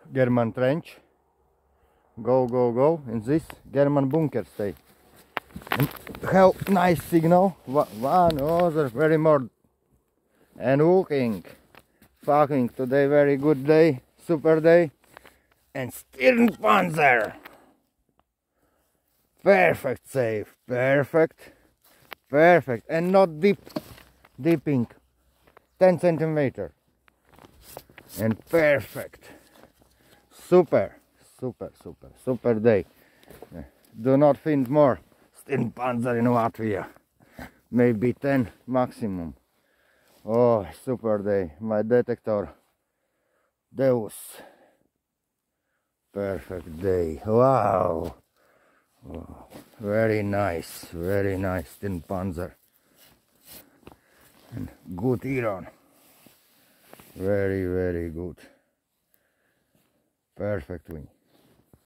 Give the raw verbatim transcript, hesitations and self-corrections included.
German trench. Go, go, go. In this German bunker stay. And have nice signal. One other very more. And walking. Fucking today very good day. Super day. And stirnpanzer. Perfect safe. Perfect. Perfect. And not deep. Dipping. ten centimeter. And perfect. Super. Super, super, super day. Do not find more stirnpanzer in Latvia. Maybe ten maximum. Oh, super day. My detector. Deus. Perfect day. Wow. Oh, very nice. Very nice stirnpanzer. And good iron. Very, very good. Perfect wing.